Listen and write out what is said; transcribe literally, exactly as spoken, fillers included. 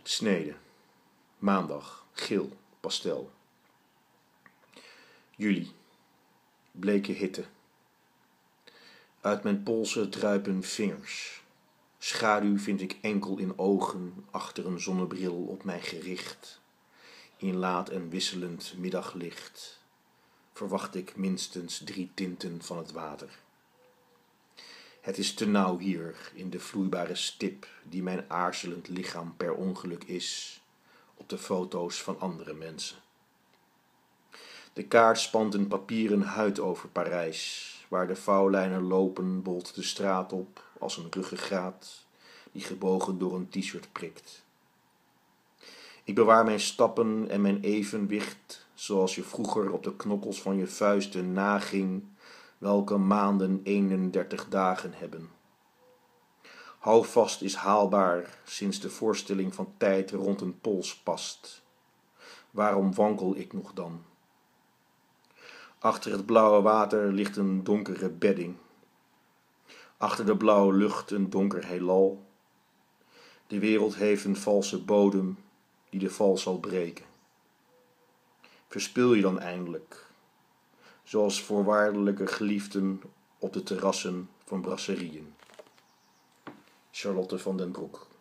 Snede. Maandag. Geel. Pastel. Juli. Bleke hitte. Uit mijn polsen druipen vingers. Schaduw vind ik enkel in ogen achter een zonnebril op mij gericht. In laat en wisselend middaglicht verwacht ik minstens drie tinten van het water. Het is te nauw hier in de vloeibare stip die mijn aarzelend lichaam per ongeluk is op de foto's van andere mensen. De kaart spant een papieren huid over Parijs, waar de vouwlijnen lopen bolt de straat op als een ruggengraat die gebogen door een t-shirt prikt. Ik bewaar mijn stappen en mijn evenwicht, zoals je vroeger op de knokkels van je vuisten naging welke maanden eenendertig dagen hebben. Houvast is haalbaar sinds de voorstelling van tijd rond een pols past. Waarom wankel ik nog dan? Achter het blauwe water ligt een donkere bedding. Achter de blauwe lucht een donker heelal. De wereld heeft een valse bodem die de val zal breken. Verspil je dan eindelijk, zoals voorwaardelijke geliefden op de terrassen van brasserieën. Charlotte van den Broek.